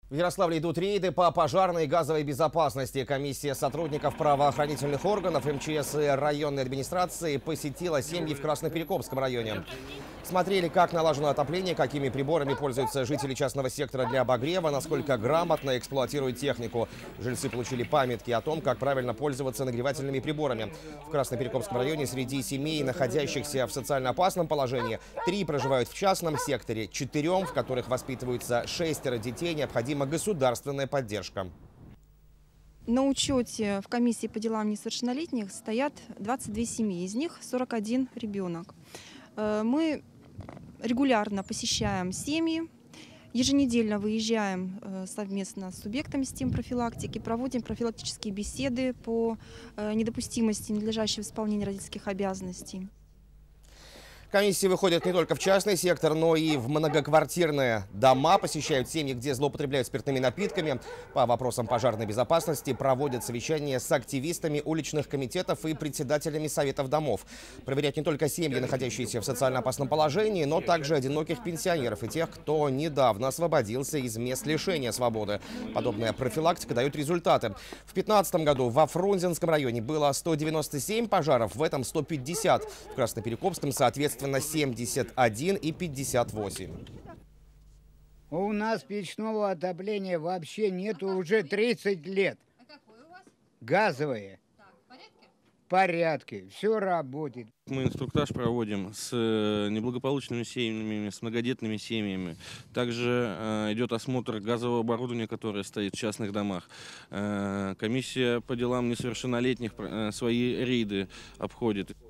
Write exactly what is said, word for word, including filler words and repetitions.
В Ярославле идут рейды по пожарной и газовой безопасности. Комиссия сотрудников правоохранительных органов, эм че эс и районной администрации посетила семьи в Красноперекопском районе. Смотрели, как налажено отопление, какими приборами пользуются жители частного сектора для обогрева, насколько грамотно эксплуатируют технику. Жильцы получили памятки о том, как правильно пользоваться нагревательными приборами. В Красноперекопском районе среди семей, находящихся в социально опасном положении, три проживают в частном секторе, четырем, в которых воспитываются шестеро детей, необходима государственная поддержка. На учете в комиссии по делам несовершеннолетних стоят двадцать две семьи, из них сорок один ребенок. Мы регулярно посещаем семьи, еженедельно выезжаем совместно с субъектами системы профилактики, проводим профилактические беседы по недопустимости ненадлежащего исполнения родительских обязанностей. Комиссии выходят не только в частный сектор, но и в многоквартирные дома, посещают семьи, где злоупотребляют спиртными напитками. По вопросам пожарной безопасности проводят совещания с активистами уличных комитетов и председателями советов домов. Проверять не только семьи, находящиеся в социально опасном положении, но также одиноких пенсионеров и тех, кто недавно освободился из мест лишения свободы. Подобная профилактика дает результаты. В две тысячи пятнадцатом году во Фрунзенском районе было сто девяносто семь пожаров, в этом сто пятьдесят. В Красноперекопском, соответственно, на семьдесят один и пятьдесят восемь. У нас печного отопления вообще нету уже тридцать лет. А какое у вас? Газовое. Так, в порядке? В порядке, все работает. Мы инструктаж проводим с неблагополучными семьями, с многодетными семьями. Также э, идет осмотр газового оборудования, которое стоит в частных домах. Э, комиссия по делам несовершеннолетних э, свои рейды обходит.